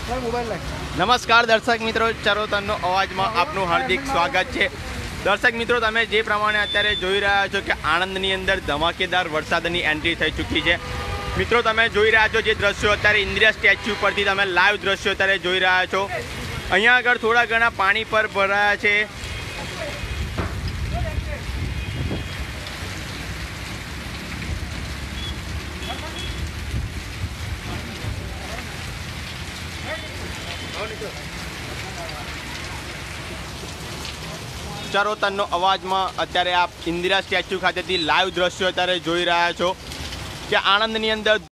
नमस्कार दर्शक मित्रों, चरोतरનો અવાજમાં આપનું હાર્દિક સ્વાગત છે। દર્શક મિત્રો, તમે જે પ્રમાણે અત્યારે જોઈ રહ્યા છો કે આણંદની અંદર ધમાકેદાર વરસાદની એન્ટ્રી થઈ ચૂકી છે। મિત્રો, તમે જોઈ રહ્યા છો જે દ્રશ્યો અત્યારે ઇન્દિરા સ્ટેચ્યુ પરથી તમે લાઈવ દ્રશ્યો અત્યારે જોઈ રહ્યા છો। અહીંયા આગળ થોડા ઘણા પાણી પર ભરાયા છે। ચરોતરનો અવાજમાં અત્યારે આપ ઇન્દિરા સ્ટેચ્યુ ખાતેથી લાઈવ દ્રશ્યો અત્યારે જોઈ રહ્યા છો કે આણંદની અંદર